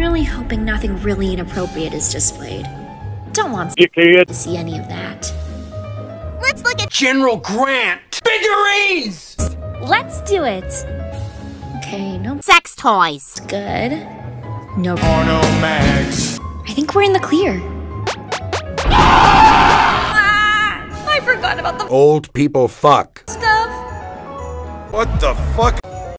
really hoping nothing really inappropriate is displayed. Don't want to see any of that. Let's look at General Grant figurines! Let's do it! Okay, no sex toys. good. No Porno mags. I think we're in the clear. I forgot about the Old people fuck. stuff. What the fuck?